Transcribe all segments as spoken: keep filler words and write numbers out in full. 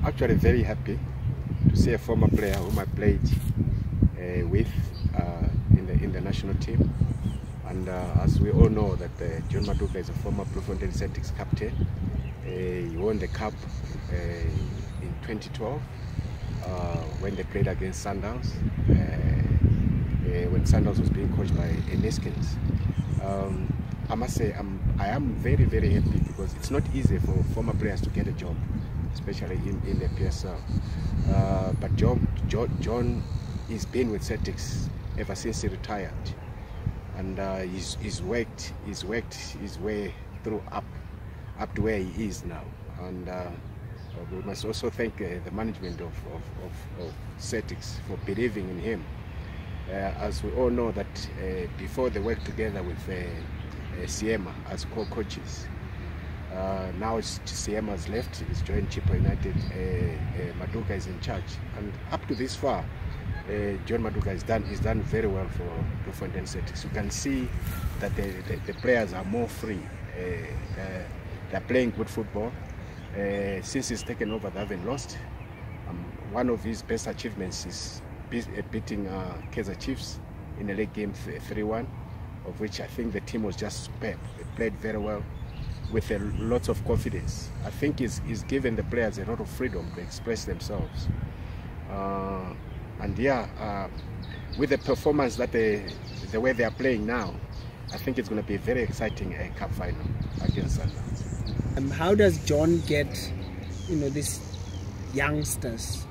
actually very happy to see a former player whom I played uh, with uh, in the in the national team. And uh, as we all know that uh, John Maduka is a former Bloemfontein Celtic's captain. Uh, he won the cup uh, in twenty twelve uh, when they played against Sundowns, uh, uh, when Sundowns was being coached by Ernest um, I must say I'm, I am very very happy because it's not easy for former players to get a job, especially in, in the P S L. Uh, but John, John, John has been with Celtics ever since he retired, and uh, he's, he's worked he's worked his way through up up to where he is now. And uh, we must also thank uh, the management of, of, of, of Celtics for believing in him. Uh, as we all know that uh, before they worked together with uh, uh, Siema as co-coaches. Uh, now Siema has left, he's joined Chippa United, uh, uh, Maduka is in charge. And up to this far, uh, John Maduka has done, he's done very well for Bloemfontein Celtic. You can see that the, the, the players are more free. Uh, uh, they're playing good football. Uh, since he's taken over, they haven't lost. Um, one of his best achievements is beating uh, Kaizer Chiefs in a league game three one, of which I think the team was just superb. They played very well with a lot of confidence. I think he's, he's given the players a lot of freedom to express themselves. Uh, and yeah, uh, with the performance that they, the way they are playing now, I think it's going to be a very exciting uh, cup final against Sundowns. Um, how does John get, you know, these youngsters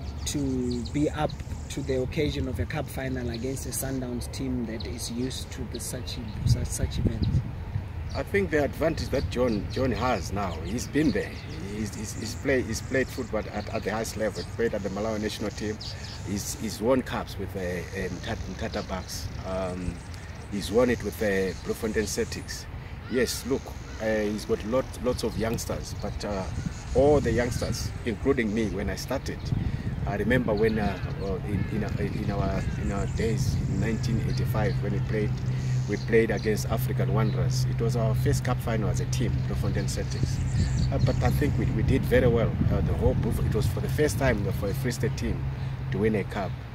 to be up to the occasion of a cup final against a Sundowns team that is used to the such such, such events? I think the advantage that John John has now, he's been there. He's, he's, he's played he's played football at, at the highest level. He played at the Malawi national team. He's, he's won cups with the uh, Mtata Bucks. Um, he's won it with the uh, Bloemfontein Celtics. Yes, look, uh, he's got lots lots of youngsters, but uh, all the youngsters, including me, when I started. I remember when uh, in, in, our, in our in our days in nineteen eighty-five when we played we played against African Wanderers. It was our first cup final as a team, Bloemfontein Celtics. Uh, but I think we, we did very well. Uh, the whole it was for the first time for a Free State team to win a cup.